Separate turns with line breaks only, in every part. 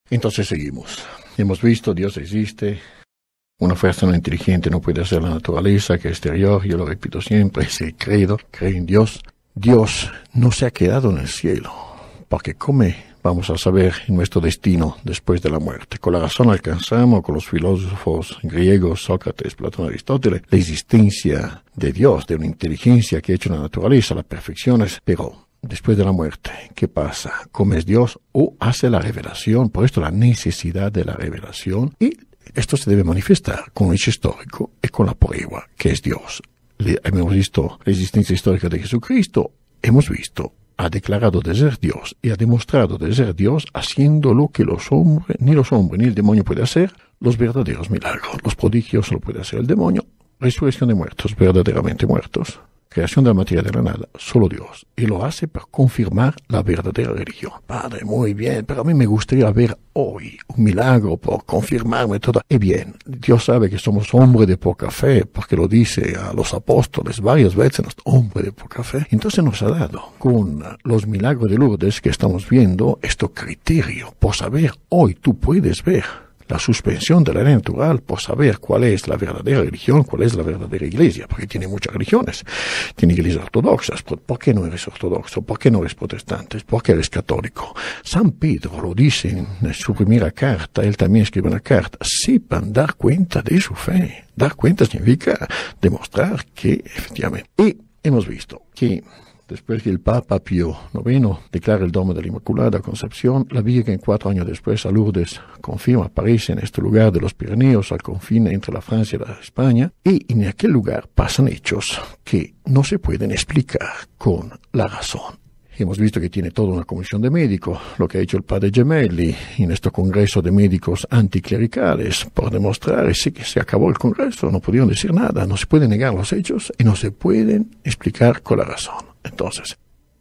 Entonces seguimos. Hemos visto, Dios existe. Una fuerza no inteligente no puede hacer la naturaleza, que es exterior. Yo lo repito siempre, ese credo, cree en Dios. Dios no se ha quedado en el cielo, porque ¿cómo vamos a saber nuestro destino después de la muerte? Con la razón alcanzamos, con los filósofos griegos, Sócrates, Platón, Aristóteles, la existencia de Dios, de una inteligencia que ha hecho la naturaleza, las perfecciones, pero después de la muerte, ¿qué pasa? ¿Cómo es Dios? O hace la revelación, por esto la necesidad de la revelación, y esto se debe manifestar con un hecho histórico y con la prueba que es Dios. Hemos visto la existencia histórica de Jesucristo, hemos visto, ha declarado de ser Dios y ha demostrado de ser Dios haciendo lo que ni los hombres ni el demonio puede hacer, los verdaderos milagros. Los prodigios solo puede hacer el demonio, resurrección de muertos, verdaderamente muertos. Creación de la materia de la nada, solo Dios. Y lo hace para confirmar la verdadera religión. Padre, muy bien, pero a mí me gustaría ver hoy un milagro por confirmarme todo. Y bien, Dios sabe que somos hombres de poca fe, porque lo dice a los apóstoles varias veces, hombres de poca fe. Entonces nos ha dado, con los milagros de Lourdes que estamos viendo, este criterio por saber, hoy tú puedes ver la suspensión de la ley natural por saber cuál es la verdadera religión, cuál es la verdadera iglesia, porque tiene muchas religiones. Tiene iglesias ortodoxas. ¿Por qué no eres ortodoxo? ¿Por qué no eres protestante? ¿Por qué eres católico? San Pedro lo dice en su primera carta, él también escribe una carta, sepan dar cuenta de su fe. Dar cuenta significa demostrar que efectivamente. Y hemos visto que después que el Papa Pío IX declara el dogma de la Inmaculada Concepción, la Virgen 4 años después a Lourdes confirma, aparece en este lugar de los Pirineos, al confín entre la Francia y la España, y en aquel lugar pasan hechos que no se pueden explicar con la razón. Hemos visto que tiene toda una comisión de médicos, lo que ha hecho el padre Gemelli en este congreso de médicos anticlericales, por demostrar que se acabó el congreso, no pudieron decir nada, no se pueden negar los hechos y no se pueden explicar con la razón. Entonces,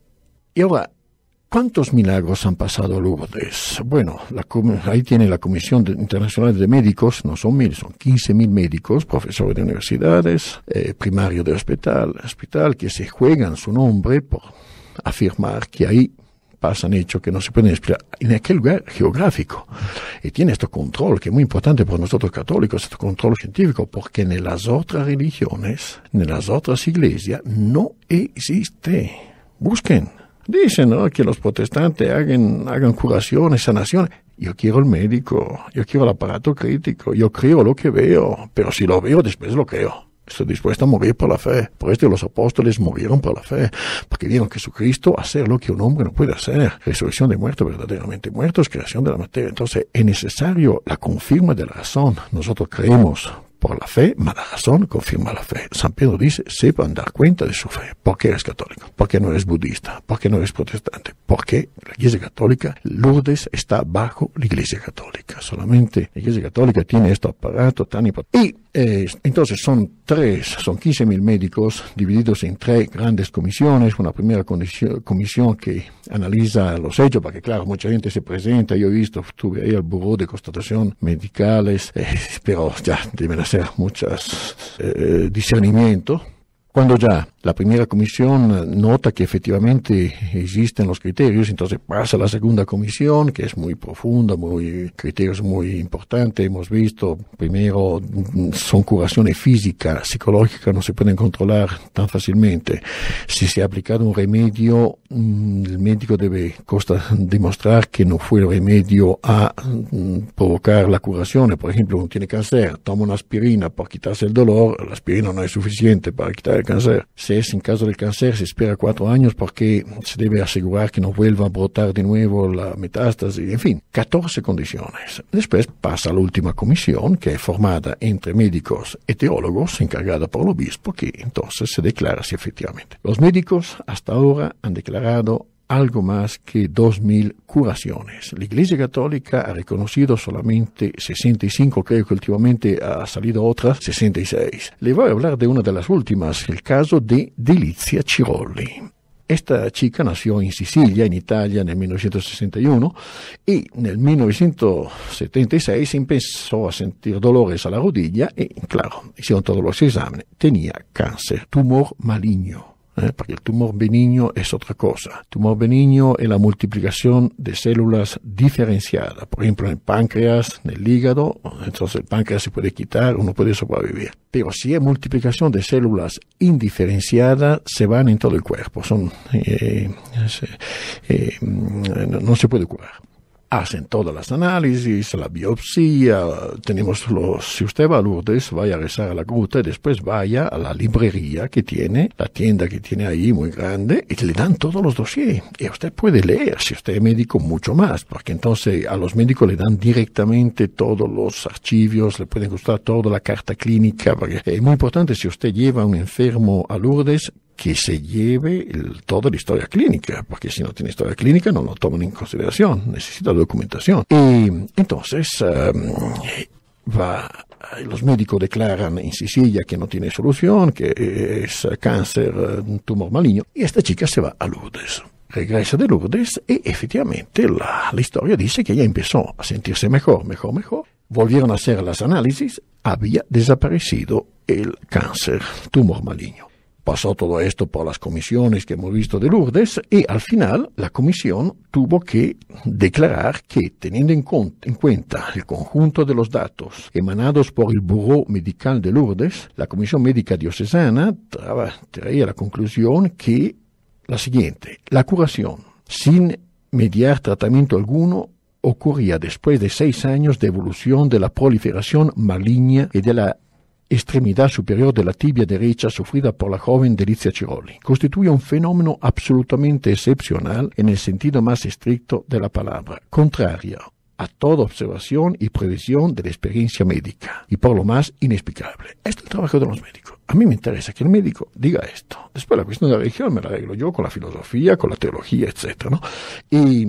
y ahora, ¿cuántos milagros han pasado a Lourdes? Bueno, ahí tiene la Comisión Internacional de Médicos, no son 1.000, son 15.000 médicos, profesores de universidades, primarios de hospital, que se juegan su nombre por afirmar que ahí pasan hechos que no se pueden explicar en aquel lugar geográfico. Y tiene este control que es muy importante para nosotros católicos, este control científico, porque en las otras religiones, en las otras iglesias, no existe. Busquen. Dicen, ¿no?, que los protestantes hagan curaciones, sanaciones. Yo quiero el médico, yo quiero el aparato crítico, yo creo lo que veo, pero si lo veo, después lo creo. Estoy dispuesto a morir por la fe. Por esto los apóstoles murieron por la fe, porque vieron a Jesucristo hacer lo que un hombre no puede hacer. Resurrección de muertos, verdaderamente muertos, creación de la materia. Entonces es necesario la confirma de la razón. Nosotros creemos por la fe, mas la razón confirma la fe. San Pedro dice, sepan dar cuenta de su fe. ¿Por qué eres católico? ¿Por qué no eres budista? ¿Por qué no eres protestante? Porque la Iglesia Católica, Lourdes está bajo la Iglesia Católica. Solamente la Iglesia Católica tiene este aparato tan importante. Y entonces son 15.000 médicos divididos en 3 grandes comisiones. Una primera comisión que analiza los hechos, porque claro, mucha gente se presenta. Yo he visto, estuve ahí al buró de constatación medicales, pero ya deben hacer muchos discernimientos. Cuando ya la primera comisión nota que efectivamente existen los criterios, entonces pasa a la segunda comisión, que es muy profunda, criterios muy importantes. Hemos visto, primero, son curaciones físicas, psicológicas, no se pueden controlar tan fácilmente. Si se ha aplicado un remedio, el médico debe demostrar que no fue el remedio a provocar la curación. Por ejemplo, uno tiene cáncer, toma una aspirina para quitarse el dolor, la aspirina no es suficiente para quitar el cáncer. Si es en caso del cáncer, se espera 4 años porque se debe asegurar que no vuelva a brotar de nuevo la metástasis, en fin, 14 condiciones. Después pasa a la última comisión, que es formada entre médicos y teólogos, encargada por el obispo, que entonces se declara si efectivamente. Los médicos hasta ahora han declarado algo más que 2.000 curaciones. La Iglesia Católica ha reconocido solamente 65, creo que últimamente ha salido otras 66. Le voy a hablar de una de las últimas, el caso de Delizia Cirolli. Esta chica nació en Sicilia, en Italia, en el 1961, y en el 1976 empezó a sentir dolores a la rodilla y, claro, hicieron todos los exámenes. Tenía cáncer, tumor maligno. porque el tumor benigno es otra cosa. El tumor benigno es la multiplicación de células diferenciadas. Por ejemplo, en el páncreas, en el hígado, entonces el páncreas se puede quitar, uno puede sobrevivir. Pero si hay multiplicación de células indiferenciadas, se van en todo el cuerpo. No se puede curar. Hacen todas las análisis, la biopsia, si usted va a Lourdes, vaya a rezar a la gruta y después vaya a la librería que tiene, la tienda que tiene ahí muy grande, y le dan todos los dossiers. Y usted puede leer, si usted es médico, mucho más, porque entonces a los médicos le dan directamente todos los archivos, le pueden gustar toda la carta clínica, porque es muy importante si usted lleva a un enfermo a Lourdes, que se lleve toda la historia clínica, porque si no tiene historia clínica no lo toman en consideración, necesita documentación. Y entonces los médicos declaran en Sicilia que no tiene solución, que es cáncer, un tumor maligno, y esta chica se va a Lourdes. Regresa de Lourdes y efectivamente la historia dice que ella empezó a sentirse mejor. Volvieron a hacer las análisis, había desaparecido el cáncer, tumor maligno. Pasó todo esto por las comisiones que hemos visto de Lourdes y al final la comisión tuvo que declarar que, teniendo en cuenta el conjunto de los datos emanados por el Buró Medical de Lourdes, la Comisión Médica Diocesana traía la conclusión que la siguiente: la curación sin mediar tratamiento alguno ocurría después de 6 años de evolución de la proliferación maligna y de la extremidad superior de la tibia derecha sufrida por la joven Delizia Ciroli. Constituye un fenómeno absolutamente excepcional en el sentido más estricto de la palabra, contrario a toda observación y previsión de la experiencia médica, y por lo más inexplicable. Esto es el trabajo de los médicos. A mí me interesa que el médico diga esto. Después la cuestión de la religión me la arreglo yo con la filosofía, con la teología, etc., ¿no? Y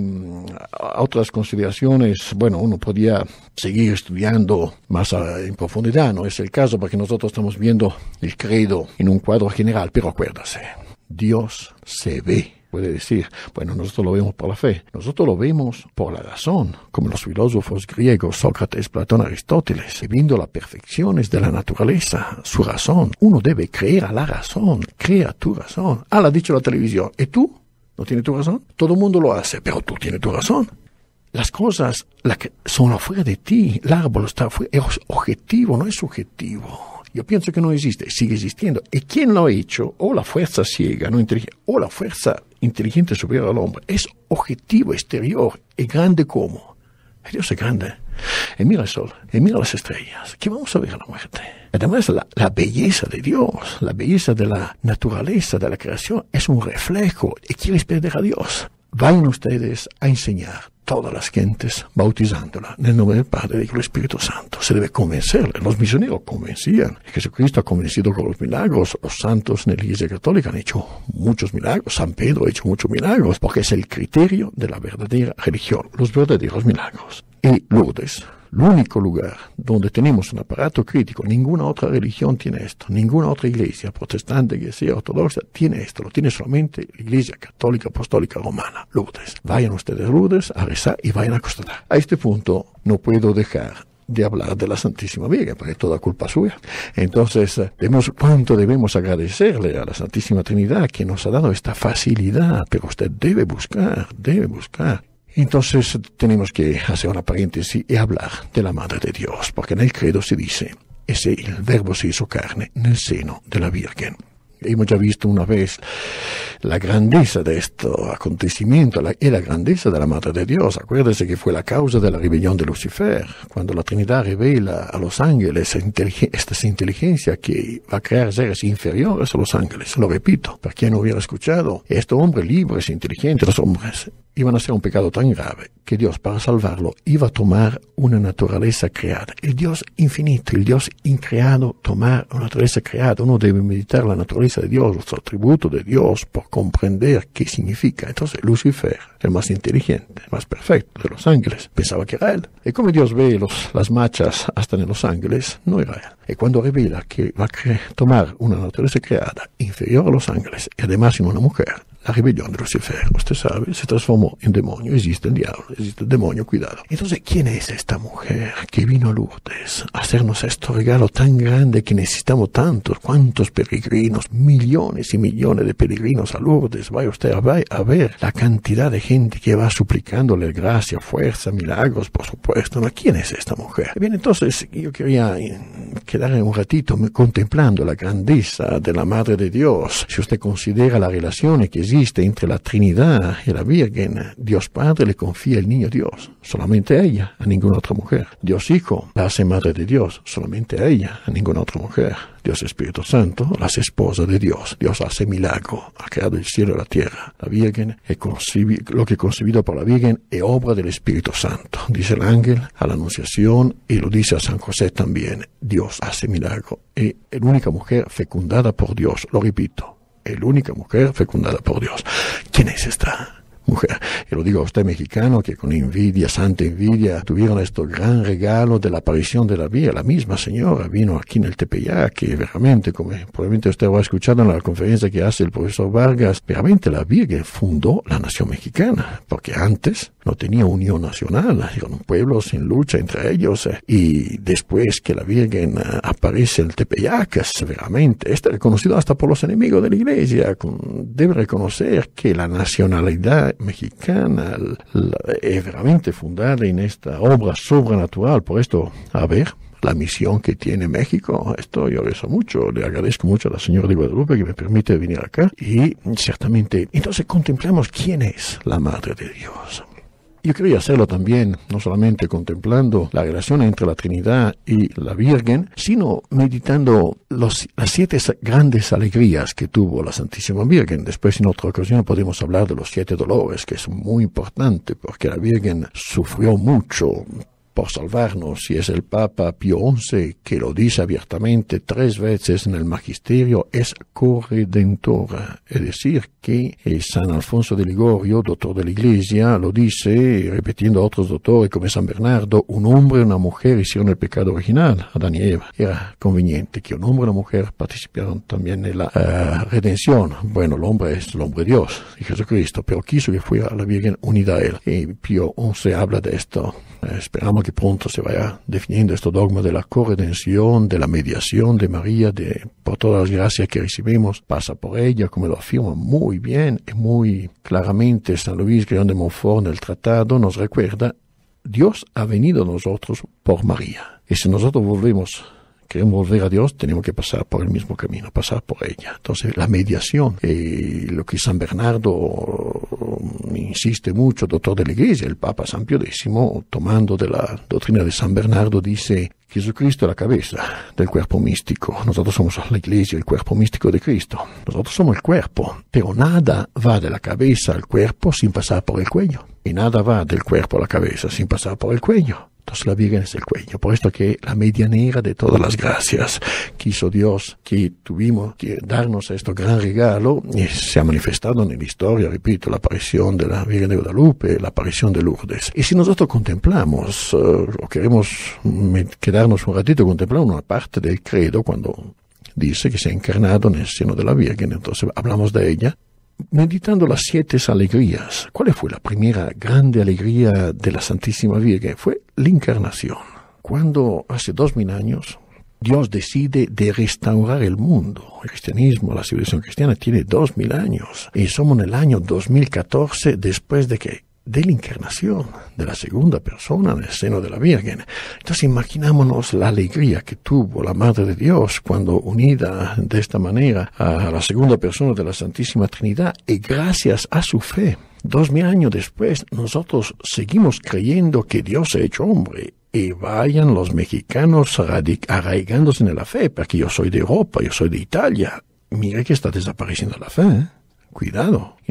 otras consideraciones, bueno, uno podía seguir estudiando más en profundidad, no es el caso porque nosotros estamos viendo el credo en un cuadro general, pero acuérdase, Dios se ve. Puede decir, bueno, nosotros lo vemos por la fe, nosotros lo vemos por la razón, como los filósofos griegos Sócrates, Platón, Aristóteles, viendo las perfecciones de la naturaleza, su razón. Uno debe creer a la razón, crea tu razón. Ah, lo ha dicho la televisión, ¿y tú? ¿No tienes tu razón? Todo el mundo lo hace, pero tú tienes tu razón. Las cosas son afuera de ti, el árbol está afuera, es objetivo, no es subjetivo. Yo pienso que no existe, sigue existiendo. ¿Y quién lo ha hecho? O la fuerza ciega, no inteligente, o la fuerza inteligente superior al hombre. Es objetivo, exterior, es grande como. Dios es grande. Y mira el sol, y mira las estrellas. ¿Qué vamos a ver a la muerte? Además, la belleza de Dios, la belleza de la naturaleza, de la creación, es un reflejo. ¿Y quieres perder a Dios? Vayan ustedes a enseñar todas las gentes, bautizándola en el nombre del Padre y del Espíritu Santo. Se debe convencerle. Los misioneros convencían. Jesucristo ha convencido con los milagros. Los santos en la Iglesia Católica han hecho muchos milagros. San Pedro ha hecho muchos milagros, porque es el criterio de la verdadera religión, los verdaderos milagros. Y Lourdes, el único lugar donde tenemos un aparato crítico, ninguna otra religión tiene esto, ninguna otra iglesia, protestante, iglesia ortodoxa, tiene esto, lo tiene solamente la Iglesia Católica Apostólica Romana, Lourdes. Vayan ustedes a Lourdes a rezar y vayan a constatar. A este punto no puedo dejar de hablar de la Santísima Virgen, porque es toda culpa suya. Entonces, cuánto debemos agradecerle a la Santísima Trinidad que nos ha dado esta facilidad, pero usted debe buscar. Entonces tenemos que hacer una paréntesis y hablar de la Madre de Dios, porque en el credo se dice, ese el Verbo se hizo carne en el seno de la Virgen. Hemos ya visto una vez la grandeza de este acontecimiento y la grandeza de la Madre de Dios. Acuérdese que fue la causa de la rebelión de Lucifer, cuando la Trinidad revela a los ángeles esta inteligencia que va a crear seres inferiores a los ángeles. Lo repito, para quien no hubiera escuchado, este hombre libre, es inteligente, los hombres iban a hacer un pecado tan grave que Dios, para salvarlo, iba a tomar una naturaleza creada. El Dios infinito, el Dios increado, tomar una naturaleza creada. Uno debe meditar la naturaleza de Dios, los atributos de Dios, por comprender qué significa. Entonces, Lucifer, el más inteligente, el más perfecto de los ángeles, pensaba que era él. Y como Dios ve las machas hasta en los ángeles, no era él. Y cuando revela que va a tomar una naturaleza creada inferior a los ángeles, y además en una mujer, La rebelión de Lucifer, usted sabe, se transformó en demonio. Existe el diablo, existe el demonio, cuidado. Entonces, ¿quién es esta mujer que vino a Lourdes a hacernos este regalo tan grande que necesitamos tantos? ¿Cuántos peregrinos? Millones y millones de peregrinos a Lourdes. Vaya usted a ver la cantidad de gente que va suplicándole gracia, fuerza, milagros, por supuesto. ¿No? ¿Quién es esta mujer? Bien, entonces, yo quería quedarme un ratito contemplando la grandeza de la Madre de Dios. Si usted considera la relación que existe entre la Trinidad y la Virgen, Dios Padre le confía el niño Dios, solamente a ella, a ninguna otra mujer. Dios Hijo la hace Madre de Dios, solamente a ella, a ninguna otra mujer. Dios Espíritu Santo la hace esposa de Dios. Dios hace milagro, ha creado el cielo y la tierra. La Virgen, lo que es concebido por la Virgen es obra del Espíritu Santo. Dice el ángel a la Anunciación y lo dice a San José también. Dios hace milagro. Es la única mujer fecundada por Dios, lo repito. La única mujer fecundada por Dios. ¿Quién es esta mujer? Y lo digo a usted, mexicano, que con envidia, santa envidia, tuvieron este gran regalo de la aparición de la Virgen. La misma señora vino aquí en el Tepeyac, que veramente, como probablemente usted va a escuchar en la conferencia que hace el profesor Vargas, veramente la Virgen fundó la nación mexicana, porque antes no tenía unión nacional, eran pueblos en lucha entre ellos, y después que la Virgen aparece en el Tepeyac, veramente, está reconocido hasta por los enemigos de la Iglesia. Debe reconocer que la nacionalidad mexicana es realmente fundada en esta obra sobrenatural. Por esto, a ver, la misión que tiene México, esto yo rezo mucho, le agradezco mucho a la señora de Guadalupe que me permite venir acá, y ciertamente, entonces contemplamos quién es la Madre de Dios. Yo quería hacerlo también, no solamente contemplando la relación entre la Trinidad y la Virgen, sino meditando las 7 grandes alegrías que tuvo la Santísima Virgen. Después, en otra ocasión, podemos hablar de los 7 dolores, que es muy importante, porque la Virgen sufrió mucho por salvarnos, y es el Papa Pío XI que lo dice abiertamente 3 veces en el Magisterio, es corredentora. Es decir, que San Alfonso de Ligorio, doctor de la Iglesia, lo dice, repitiendo a otros doctores como San Bernardo, un hombre y una mujer hicieron el pecado original, Adán y Eva. Era conveniente que un hombre y una mujer participaran también en la redención. Bueno, el hombre es el hombre de Dios, y Jesucristo, pero quiso que fuera la Virgen unida a él. Y Pío XI habla de esto. Esperamos que pronto se vaya definiendo este dogma de la corredención, de la mediación de María, por todas las gracias que recibimos, pasa por ella, como lo afirma muy bien y muy claramente San Luis Guillaume de Montfort en el tratado, nos recuerda, Dios ha venido a nosotros por María. Y si nosotros queremos volver a Dios, tenemos que pasar por el mismo camino, pasar por ella. Entonces, la mediación, lo que San Bernardo insiste mucho, doctor de la Iglesia, el Papa San Pío X, tomando de la doctrina de San Bernardo, dice, Jesucristo es la cabeza del cuerpo místico. Nosotros somos la Iglesia, el cuerpo místico de Cristo. Nosotros somos el cuerpo, pero nada va de la cabeza al cuerpo sin pasar por el cuello. Y nada va del cuerpo a la cabeza sin pasar por el cuello. Entonces la Virgen es el cuello. Por esto que la medianera de todas las gracias quiso Dios que tuvimos que darnos este gran regalo, y se ha manifestado en la historia, repito, la aparición de la Virgen de Guadalupe, la aparición de Lourdes. Y si nosotros contemplamos, o queremos quedarnos un ratito contemplando una parte del credo, cuando dice que se ha encarnado en el seno de la Virgen, entonces hablamos de ella, meditando las 7 alegrías. ¿Cuál fue la primera grande alegría de la Santísima Virgen? Fue la encarnación. Cuando hace 2000 años Dios decide de restaurar el mundo. El cristianismo, la civilización cristiana tiene 2000 años. Y somos en el año 2014 después de la encarnación de la segunda persona en el seno de la Virgen. Entonces imaginámonos la alegría que tuvo la Madre de Dios cuando unida de esta manera a la segunda persona de la Santísima Trinidad, y gracias a su fe, 2000 años después, nosotros seguimos creyendo que Dios se ha hecho hombre. Y vayan los mexicanos arraigándose en la fe, porque yo soy de Europa, yo soy de Italia. Mire que está desapareciendo la fe, ¿eh? Cuidado. En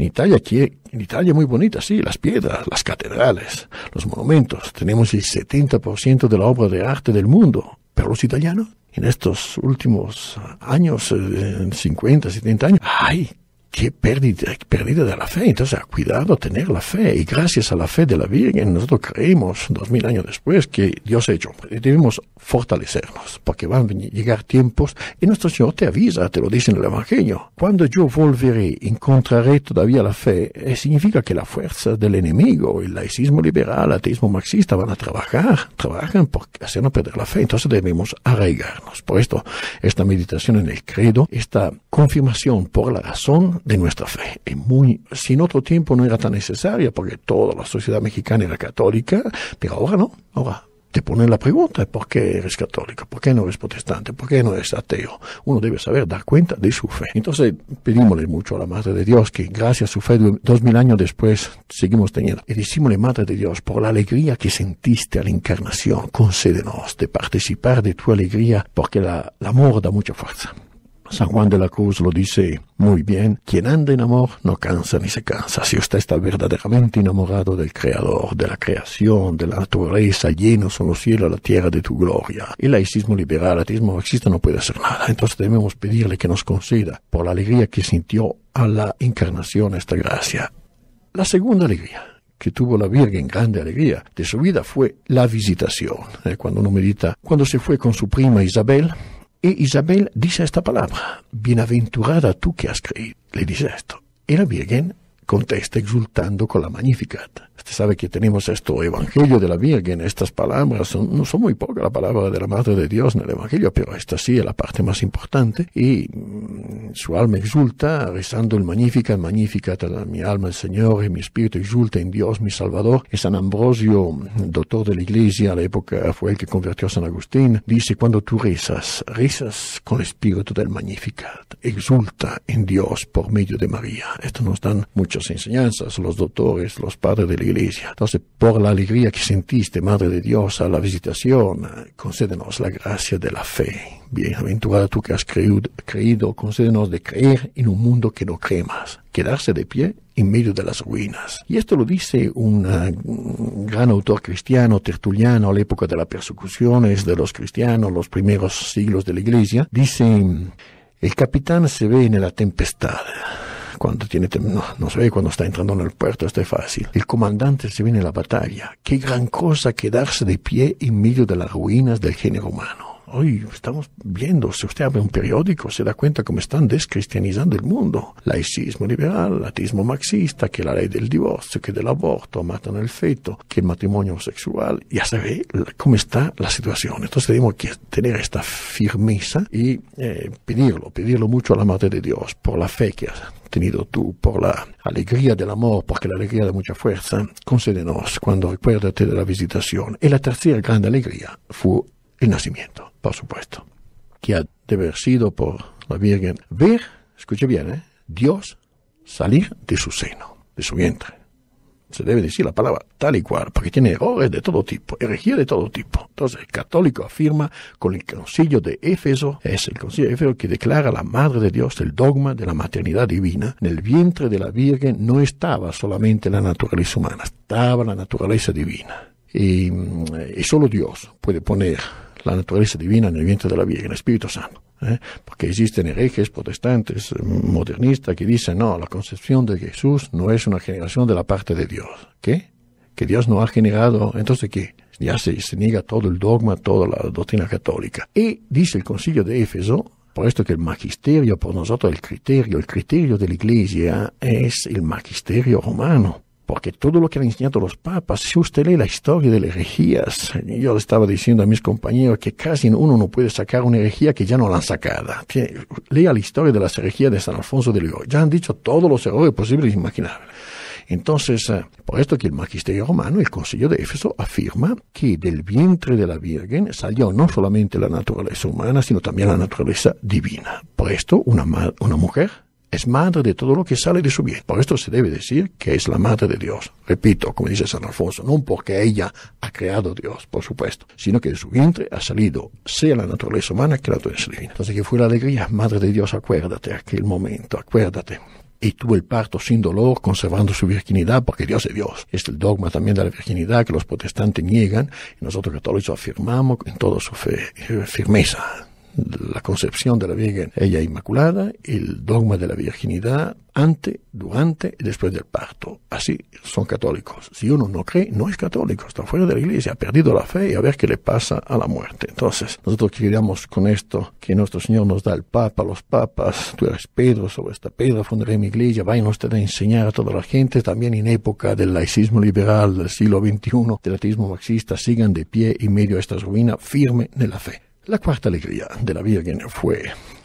Italia muy bonita, sí, las piedras, las catedrales, los monumentos. Tenemos el 70% de la obra de arte del mundo. Pero los italianos, en estos últimos años, 50, 70 años, ¡ay! pérdida de la fe. Entonces, cuidado a tener la fe. Y gracias a la fe de la Virgen, nosotros creemos, 2000 años después, que Dios ha hecho. Debemos fortalecernos, porque van a llegar tiempos, y nuestro Señor te avisa, te lo dice en el Evangelio. Cuando yo volveré, encontraré todavía la fe, significa que la fuerza del enemigo, el laicismo liberal, el ateísmo marxista, van a trabajan por hacernos perder la fe. Entonces debemos arraigarnos. Por esto, esta meditación en el credo, esta confirmación por la razón de nuestra fe. Si en otro tiempo no era tan necesaria, porque toda la sociedad mexicana era católica, pero ahora no. Ahora te ponen la pregunta, ¿por qué eres católico? ¿Por qué no eres protestante? ¿Por qué no eres ateo? Uno debe saber dar cuenta de su fe. Entonces, pedímosle mucho a la Madre de Dios, que gracias a su fe, 2000 años después, seguimos teniendo. Y decímosle, Madre de Dios, por la alegría que sentiste a la encarnación, concédenos de participar de tu alegría, porque el amor da mucha fuerza. San Juan de la Cruz lo dice muy bien: quien anda en amor no cansa ni se cansa. Si usted está verdaderamente enamorado del Creador, de la creación, de la naturaleza, llenos son los cielos, la tierra de tu gloria. El laicismo liberal, el ateísmo marxista no puede hacer nada. Entonces debemos pedirle que nos conceda, por la alegría que sintió a la encarnación, esta gracia. La segunda alegría que tuvo la Virgen, grande alegría de su vida, fue la visitación. Cuando uno medita, cuando se fue con su prima Isabel, y Isabel dice esta palabra: bienaventurada tú que has creído. Le dice esto. Y la Virgen contesta exultando con la Magnificat. Usted sabe que tenemos esto Evangelio de la Virgen. Estas palabras no son muy pocas, la palabra de la Madre de Dios en el Evangelio, pero esta sí es la parte más importante. Y su alma exulta rezando el Magnificat. Magnificat a mi alma el Señor, y mi espíritu exulta en Dios mi Salvador. Y San Ambrosio, doctor de la Iglesia, a la época fue el que convirtió a San Agustín, dice: cuando tú rezas con el espíritu del Magnificat, exulta en Dios por medio de María. Esto nos dan muchas enseñanzas los doctores, los padres de la Iglesia. Entonces, por la alegría que sentiste, Madre de Dios, a la visitación, concédenos la gracia de la fe. Bienaventurada tú que has creído, concédenos de creer en un mundo que no cree más, quedarse de pie en medio de las ruinas. Y esto lo dice un gran autor cristiano, Tertuliano, a la época de las persecuciones de los cristianos, los primeros siglos de la Iglesia. Dice: el capitán se ve en la tempestad. Cuando no se ve cuando está entrando en el puerto, esto es fácil. El comandante se ve en la batalla. Qué gran cosa quedarse de pie en medio de las ruinas del género humano. Hoy estamos viendo, si usted abre un periódico, se da cuenta cómo están descristianizando el mundo. Laicismo liberal, ateísmo marxista, que la ley del divorcio, que del aborto, matan el feto, que el matrimonio sexual. Ya se ve cómo está la situación. Entonces tenemos que tener esta firmeza y pedirlo mucho a la Madre de Dios, por la fe que has tenido tú, por la alegría del amor, porque la alegría da mucha fuerza. Concédenos cuando recuérdate de la visitación. Y la tercera grande alegría fue el nacimiento, por supuesto, que ha de haber sido por la Virgen ver, escuche bien, Dios salir de su seno, de su vientre. Se debe decir la palabra tal y cual, porque tiene errores de todo tipo, herejía de todo tipo. Entonces el católico afirma con el concilio de Éfeso, es el concilio de Éfeso que declara la Madre de Dios el dogma de la maternidad divina. En el vientre de la Virgen no estaba solamente la naturaleza humana, estaba la naturaleza divina. Y solo Dios puede poner la naturaleza divina en el vientre de la Virgen, el Espíritu Santo. Porque existen herejes protestantes, modernistas, que dicen: no, la concepción de Jesús no es una generación de la parte de Dios. ¿Qué? Que Dios no ha generado. Entonces, ¿qué? Ya se niega todo el dogma, toda la doctrina católica. Y dice el concilio de Éfeso, por esto que el magisterio, por nosotros el criterio de la Iglesia es el magisterio romano. Porque todo lo que han enseñado los papas, si usted lee la historia de las herejías, yo le estaba diciendo a mis compañeros que casi uno no puede sacar una herejía que ya no la han sacada. Lea la historia de las herejías de San Alfonso de Lyon. Ya han dicho todos los errores posibles e imaginables. Entonces, por esto que el magisterio romano, el concilio de Éfeso, afirma que del vientre de la Virgen salió no solamente la naturaleza humana, sino también la naturaleza divina. Por esto, una mujer es madre de todo lo que sale de su vientre. Por esto se debe decir que es la Madre de Dios. Repito, como dice San Alfonso, no porque ella ha creado Dios, por supuesto, sino que de su vientre ha salido sea la naturaleza humana que la naturaleza divina. Entonces, ¿qué fue la alegría? Madre de Dios, acuérdate aquel momento, acuérdate. Y tuvo el parto sin dolor, conservando su virginidad, porque Dios es Dios. Es el dogma también de la virginidad que los protestantes niegan, y nosotros católicos afirmamos en toda su firmeza. la concepción de la Virgen, ella inmaculada, el dogma de la virginidad antes, durante y después del parto. Así son católicos. Si uno no cree, no es católico, está fuera de la iglesia, ha perdido la fe y a ver qué le pasa a la muerte. Entonces, nosotros queríamos con esto que nuestro Señor nos da el Papa, los papas, tú eres Pedro, sobre esta piedra fundaré mi iglesia, vayan ustedes a enseñar a toda la gente, también en época del laicismo liberal del siglo XXI, del ateísmo marxista, sigan de pie en medio de esta ruina, firme en la fe. La cuarta alegría de la Virgen fue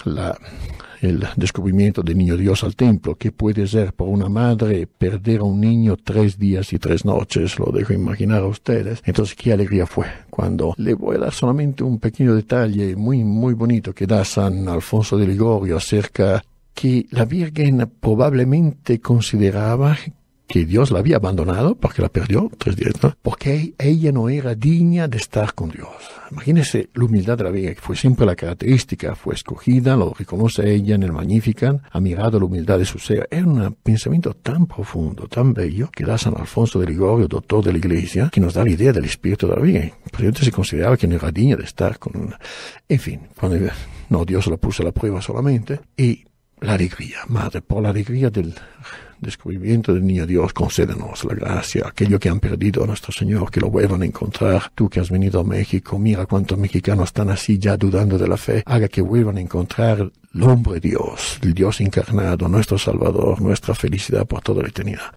el descubrimiento del niño Dios al templo, que puede ser por una madre perder a un niño 3 días y 3 noches, lo dejo imaginar a ustedes. Entonces, qué alegría fue cuando le voy a dar solamente un pequeño detalle muy, muy bonito que da San Alfonso de Ligorio acerca que la Virgen probablemente consideraba que Dios la había abandonado porque la perdió 3 días, ¿no? Porque ella no era digna de estar con Dios. Imagínense la humildad de la Virgen, que fue siempre la característica, fue escogida, lo reconoce ella en el Magnificat, ha mirado la humildad de su ser. Era un pensamiento tan profundo, tan bello, que da San Alfonso de Ligorio, doctor de la Iglesia, que nos da la idea del espíritu de la Virgen. Pero se consideraba que no era digna de estar con una... En fin, Dios la puso a la prueba solamente, y la alegría, Madre, por la alegría del descubrimiento del niño Dios, concédenos la gracia, aquello que han perdido a nuestro Señor, que lo vuelvan a encontrar. Tú que has venido a México, mira cuántos mexicanos están así ya dudando de la fe, haga que vuelvan a encontrar el hombre Dios, el Dios encarnado, nuestro Salvador, nuestra felicidad por toda la eternidad.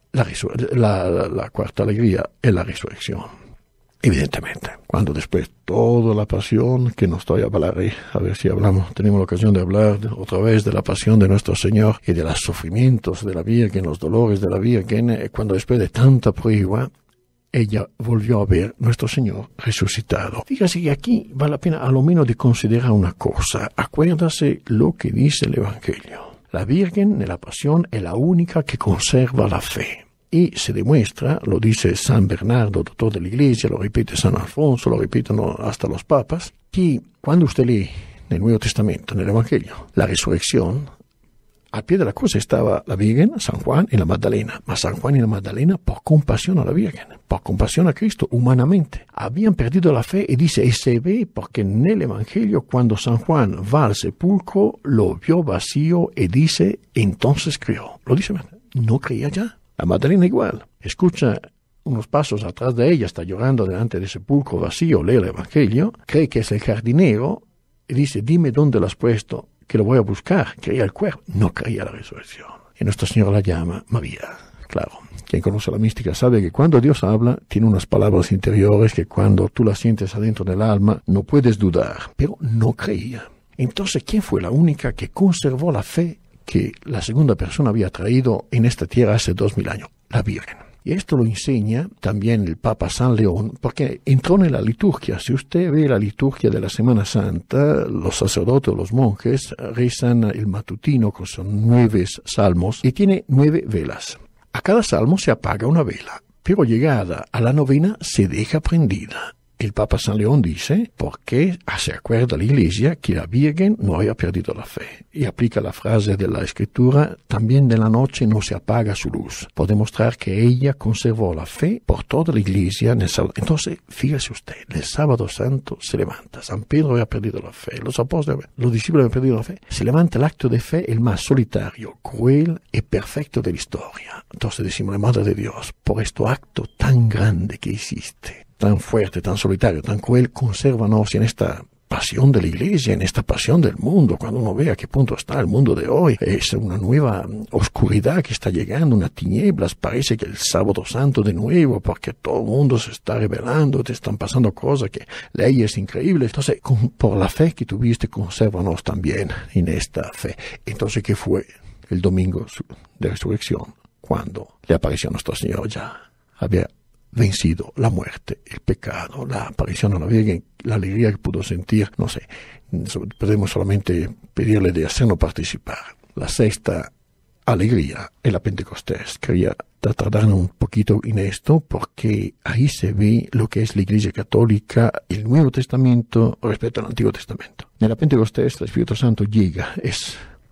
La cuarta alegría es la resurrección. Evidentemente, cuando después toda la pasión, que no estoy a hablar, a ver si tenemos la ocasión de hablar otra vez de la pasión de nuestro Señor y de los sufrimientos de la Virgen, los dolores de la Virgen, cuando después de tanta prueba, ella volvió a ver nuestro Señor resucitado. Fíjate que aquí vale la pena a lo menos de considerar una cosa. Acuérdase lo que dice el Evangelio. La Virgen en la pasión es la única que conserva la fe. Y se demuestra, lo dice San Bernardo, doctor de la Iglesia, lo repite San Alfonso, lo repiten hasta los papas, que cuando usted lee en el Nuevo Testamento, en el Evangelio, la resurrección, al pie de la cruz estaba la Virgen, San Juan y la Magdalena. Mas San Juan y la Magdalena, por compasión a la Virgen, por compasión a Cristo, humanamente, habían perdido la fe, y dice, y se ve porque en el Evangelio, cuando San Juan va al sepulcro, lo vio vacío y dice, entonces creyó. Lo dice, no creía ya. La Magdalena igual, escucha unos pasos atrás de ella, está llorando delante del sepulcro vacío, lee el Evangelio, cree que es el jardinero, y dice, dime dónde lo has puesto, que lo voy a buscar. Creía el cuerpo, no creía la resurrección. Y nuestro Señor la llama María. Claro, quien conoce la mística sabe que cuando Dios habla, tiene unas palabras interiores que cuando tú las sientes adentro del alma, no puedes dudar, pero no creía. Entonces, ¿quién fue la única que conservó la fe que la segunda persona había traído en esta tierra hace 2000 años? La Virgen. Y esto lo enseña también el Papa San León, porque entró en la liturgia. Si usted ve la liturgia de la Semana Santa, los sacerdotes, los monjes, rezan el matutino, que son 9 salmos, y tiene 9 velas. A cada salmo se apaga una vela, pero llegada a la 9ª se deja prendida. El Papa San León dice, porque se acuerda la Iglesia que la Virgen no había perdido la fe. Y aplica la frase de la Escritura, también de la noche no se apaga su luz. Por demostrar que ella conservó la fe por toda la Iglesia en el sábado. Entonces, fíjese usted, el sábado santo se levanta. San Pedro había perdido la fe, los apóstoles, los discípulos habían perdido la fe. Se levanta el acto de fe, el más solitario, cruel y perfecto de la historia. Entonces decimos, la Madre de Dios, por este acto tan grande que hiciste, tan fuerte, tan solitario, tan cruel, consérvanos en esta pasión de la Iglesia, en esta pasión del mundo. Cuando uno ve a qué punto está el mundo de hoy, es una nueva oscuridad que está llegando, unas tinieblas, parece que el sábado santo de nuevo, porque todo el mundo se está rebelando, te están pasando cosas, que leyes increíbles. Entonces, por la fe que tuviste, consérvanos también en esta fe. Entonces, ¿qué fue el domingo de resurrección? Cuando le apareció nuestro Señor, ya había vencido la muerte, el pecado, la aparición a la Virgen, la alegría que pudo sentir, no sé, podemos solamente pedirle de hacernos participar. La sexta alegría es la Pentecostés. Quería tardar un poquito en esto porque ahí se ve lo que es la Iglesia Católica, el Nuevo Testamento respecto al Antiguo Testamento. En la Pentecostés el Espíritu Santo llega, es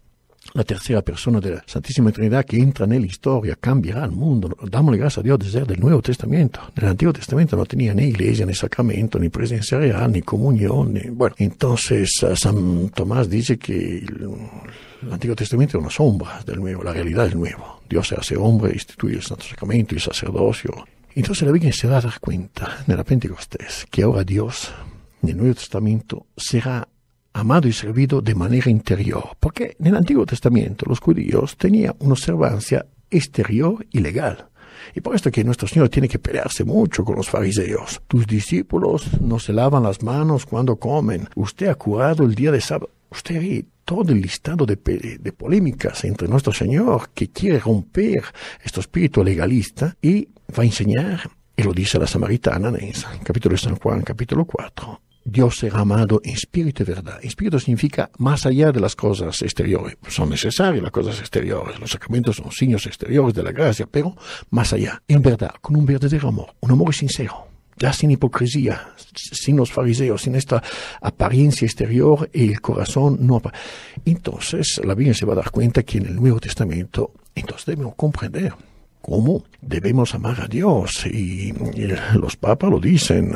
la tercera persona della Santissima Trinità che entra nell'historia, cambierà il mondo. Dámosle gracias a Dios desde el Nuevo Testamento. Nell'Antiguo Testamento no tenía ni iglesia, ni sacramento, ni presencia real, ni comunión. Bueno, entonces San Tomás dice que el Antiguo Testamento es una sombra del Nuevo, la realidad del Nuevo. Dios se hace hombre, instituye el Santo Sacramento, el sacerdocio. Entonces la Virgen se va a dar cuenta nella Pentecostés que ahora Dios, nel Nuevo Testamento, será amado y servido de manera interior, porque en el Antiguo Testamento los judíos tenían una observancia exterior y legal. Y por esto que nuestro Señor tiene que pelearse mucho con los fariseos. Tus discípulos no se lavan las manos cuando comen. Usted ha curado el día de sábado. Usted ve todo el listado de polémicas entre nuestro Señor que quiere romper este espíritu legalista y va a enseñar, y lo dice la samaritana en el capítulo de San Juan, capítulo 4. Dios será amado en espíritu y verdad. Espíritu significa más allá de las cosas exteriores. Son necesarias las cosas exteriores. Los sacramentos son signos exteriores de la gracia, pero más allá. En verdad, con un verdadero amor. Un amor sincero. Ya sin hipocresía, sin los fariseos, sin esta apariencia exterior y el corazón no. Entonces, la Biblia se va a dar cuenta que en el Nuevo Testamento, entonces debemos comprender cómo debemos amar a Dios. Y los papas lo dicen,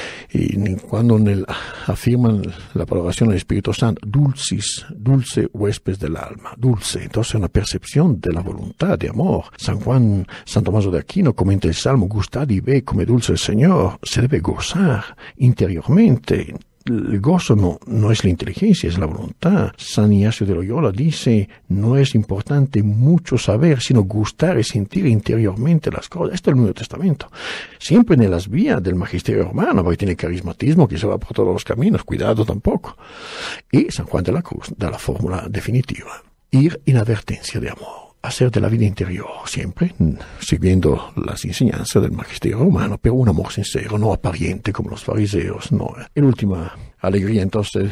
y cuando afirman la adoración del Espíritu Santo, dulce huésped del alma, dulce. Entonces una percepción de la voluntad de amor. San Tomás de Aquino comenta el Salmo, gustad y ve como dulce el Señor. Se debe gozar interiormente. El gozo no es la inteligencia, es la voluntad. San Ignacio de Loyola dice, no es importante mucho saber, sino gustar y sentir interiormente las cosas. Esto es el Nuevo Testamento. Siempre en las vías del magisterio romano, porque tiene carismatismo que se va por todos los caminos, cuidado tampoco. Y San Juan de la Cruz da la fórmula definitiva. Ir en advertencia de amor. Hacer de la vida interior, siempre siguiendo las enseñanzas del magisterio romano, pero un amor sincero, no aparente como los fariseos, no. En última alegría, entonces,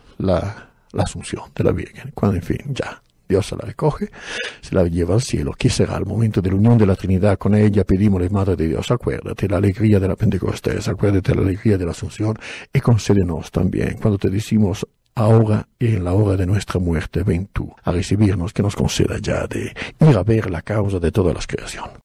la Asunción de la Virgen, cuando en fin, ya, Dios se la recoge, se la lleva al cielo. ¿Qué será el momento de la unión de la Trinidad con ella? Pedimosle, Madre de Dios, acuérdate la alegría de la Pentecostés, acuérdate la alegría de la Asunción, y concédenos también, cuando te decimos, ahora y en la hora de nuestra muerte, ven tú a recibirnos, que nos conceda ya de ir a ver la causa de todas las creaciones.